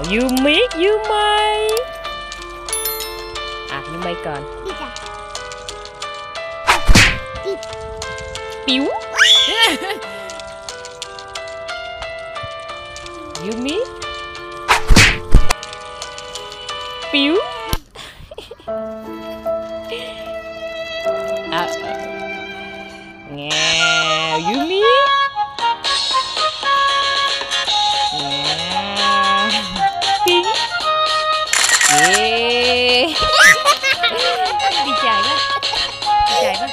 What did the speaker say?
ยูมิยูไมยูไมก่อนปิวยูมิปิวแงวยูมิปิงเย้ดีใจป่ะดีใจป่ะ